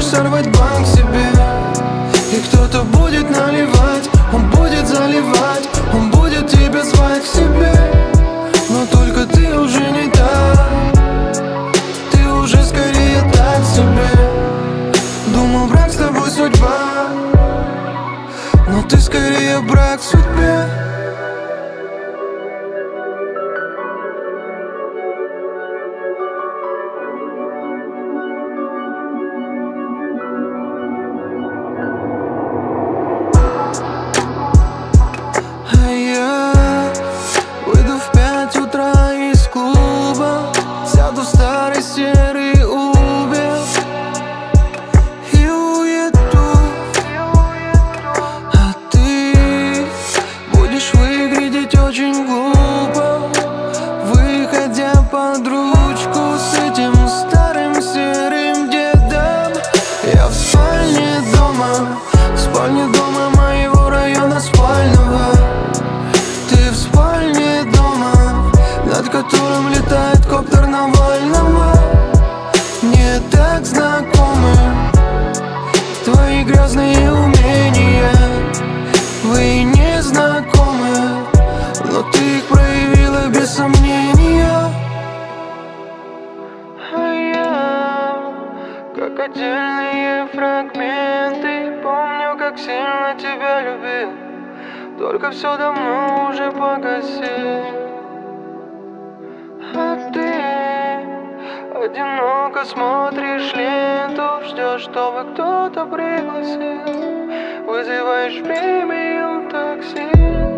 сорвать банк себе. И кто-то будет наливать, он будет заливать, он будет тебя звать к себе. Но только ты уже не та, ты уже скорее так себе. Думал, брак с тобой судьба, но ты скорее брак в судьбе. А я выйду в 5 утра из клуба, сяду в старый серый Uber и уеду. А ты будешь выглядеть очень глупо, выходя под ручку с этим старым серым дедом. Я в спальне дома моего района спального. Ты в спальне дома, над которым летает коптер Навального. Мне так знакомы твои грязные умения. Вы не знакомы, но ты их проявила без сомнения. А я, как отдельные фрагменты, помню, как сильно тебя любил, только все давно уже погасил. А ты одиноко смотришь ленту, ждешь, чтобы кто-то пригласил, вызываешь премиум такси.